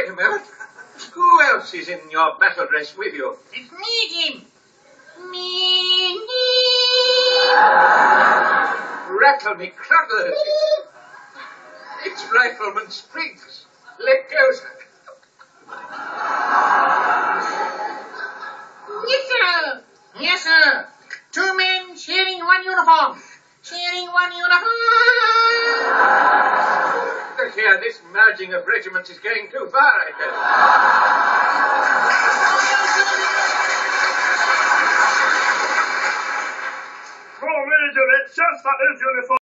Wait a minute. Who else is in your battle dress with you? It's me, Jim. Me. Rattle me cruddle. It's Rifleman Spriggs. Let go, sir. Yes, sir. Yes, sir. 2 men sharing one uniform. Sharing one uniform. Look here, this merging of regiments is going too far, I guess. Poor Major, it's just that his uniform